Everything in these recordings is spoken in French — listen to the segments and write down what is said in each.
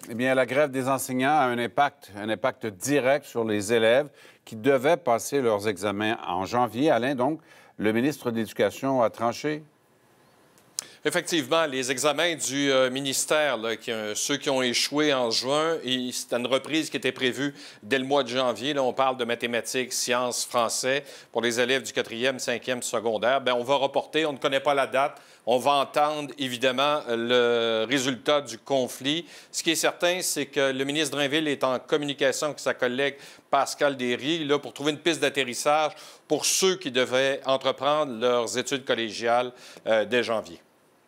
Eh bien, la grève des enseignants a un impact direct sur les élèves qui devaient passer leurs examens en janvier. Alain, donc, le ministre de l'Éducation a tranché. Effectivement, les examens du ministère, là, ceux qui ont échoué en juin, c'était une reprise qui était prévue dès le mois de janvier. Là, on parle de mathématiques, sciences, français pour les élèves du 4e, 5e secondaire. Bien, on va reporter, on ne connaît pas la date. On va entendre, évidemment, le résultat du conflit. Ce qui est certain, c'est que le ministre Drainville est en communication avec sa collègue Pascal Derry là, pour trouver une piste d'atterrissage pour ceux qui devaient entreprendre leurs études collégiales dès janvier.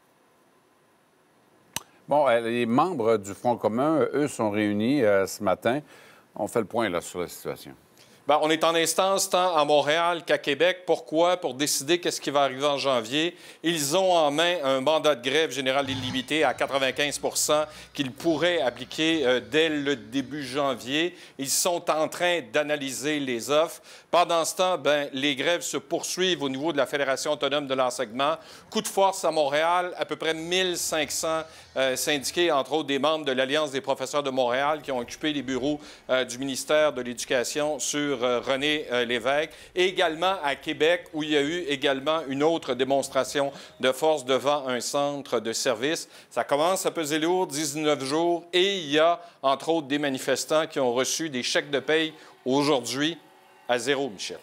Bon, les membres du Front commun, eux, sont réunis ce matin. On fait le point là, sur la situation. Bien, on est en instance tant à Montréal qu'à Québec. Pourquoi? Pour décider qu'est-ce qui va arriver en janvier. Ils ont en main un mandat de grève général illimité à 95 qu'ils pourraient appliquer dès le début janvier. Ils sont en train d'analyser les offres. Pendant ce temps, bien, les grèves se poursuivent au niveau de la Fédération autonome de l'enseignement. Coup de force à Montréal, à peu près 1500 syndiqués, entre autres des membres de l'Alliance des professeurs de Montréal qui ont occupé les bureaux du ministère de l'Éducation sur René Lévesque. Et également à Québec, où il y a eu également une autre démonstration de force devant un centre de service. Ça commence à peser lourd, 19 jours, et il y a, entre autres, des manifestants qui ont reçu des chèques de paye aujourd'hui à zéro, Michel.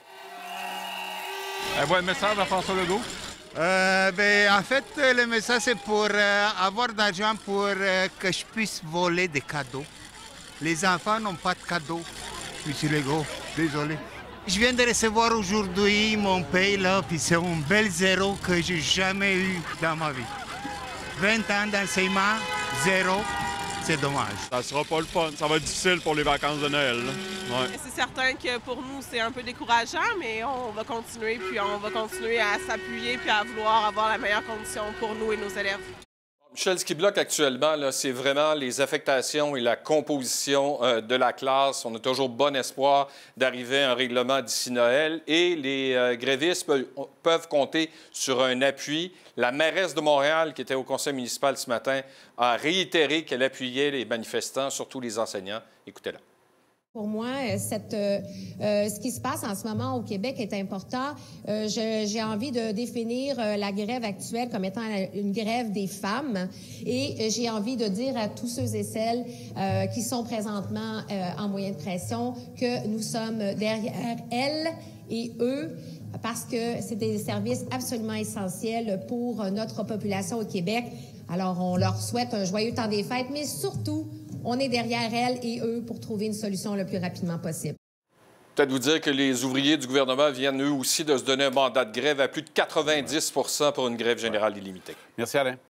Un message à François Legault? En fait, le message, c'est pour avoir d'argent pour que je puisse voler des cadeaux. Les enfants n'ont pas de cadeaux, M. Legault. Désolé. Je viens de recevoir aujourd'hui mon paye, là, puis c'est un bel zéro que j'ai jamais eu dans ma vie. 20 ans d'enseignement, zéro. C'est dommage. Ça sera pas le fun. Ça va être difficile pour les vacances de Noël. Ouais. C'est certain que pour nous, c'est un peu décourageant, mais on va continuer, puis on va continuer à s'appuyer puis à vouloir avoir la meilleure condition pour nous et nos élèves. Michel, ce qui bloque actuellement, c'est vraiment les affectations et la composition de la classe. On a toujours bon espoir d'arriver à un règlement d'ici Noël et les grévistes peuvent compter sur un appui. La mairesse de Montréal, qui était au conseil municipal ce matin, a réitéré qu'elle appuyait les manifestants, surtout les enseignants. Écoutez-la. Pour moi, ce qui se passe en ce moment au Québec est important. J'ai envie de définir la grève actuelle comme étant une grève des femmes et j'ai envie de dire à tous ceux et celles qui sont présentement en moyen de pression que nous sommes derrière elles et eux parce que c'est des services absolument essentiels pour notre population au Québec. Alors, on leur souhaite un joyeux temps des fêtes, mais surtout, on est derrière elles et eux pour trouver une solution le plus rapidement possible. Peut-être vous dire que les ouvriers du gouvernement viennent eux aussi de se donner un mandat de grève à plus de 90 pour une grève générale illimitée. Merci, Alain.